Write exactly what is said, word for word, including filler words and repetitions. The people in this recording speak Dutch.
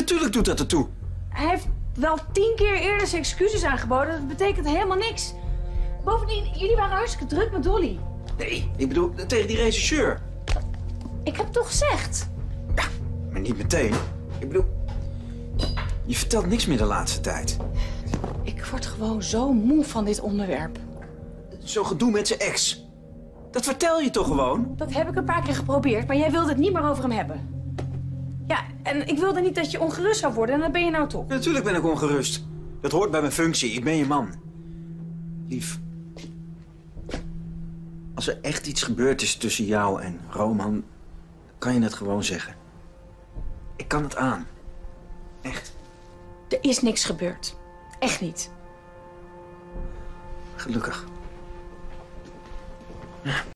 Natuurlijk doet dat ertoe. Hij heeft wel tien keer eerder zijn excuses aangeboden. Dat betekent helemaal niks. Bovendien, jullie waren hartstikke druk met Dolly. Nee, ik bedoel, tegen die regisseur. Ik heb toch gezegd? Ja, maar niet meteen. Ik bedoel, je vertelt niks meer de laatste tijd. Ik word gewoon zo moe van dit onderwerp. Zo'n gedoe met zijn ex. Dat vertel je toch gewoon? Dat heb ik een paar keer geprobeerd, maar jij wilde het niet meer over hem hebben. Ja, en ik wilde niet dat je ongerust zou worden en dat ben je nou toch. Ja, natuurlijk ben ik ongerust. Dat hoort bij mijn functie. Ik ben je man. Lief. Als er echt iets gebeurd is tussen jou en Roman, kan je het gewoon zeggen. Ik kan het aan. Echt. Er is niks gebeurd. Echt niet. Gelukkig. Ja.